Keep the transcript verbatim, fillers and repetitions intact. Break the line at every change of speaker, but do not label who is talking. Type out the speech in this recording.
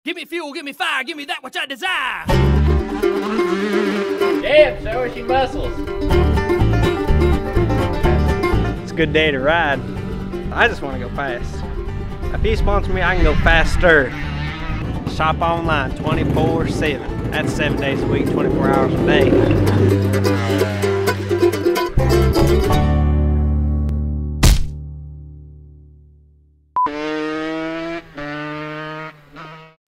Give me fuel, give me fire, give me that which I desire.
Damn, show her she muscles.
It's a good day to ride. I just want to go fast. If he sponsors me, I can go faster. Shop online twenty-four seven. That's seven days a week, twenty-four hours a day.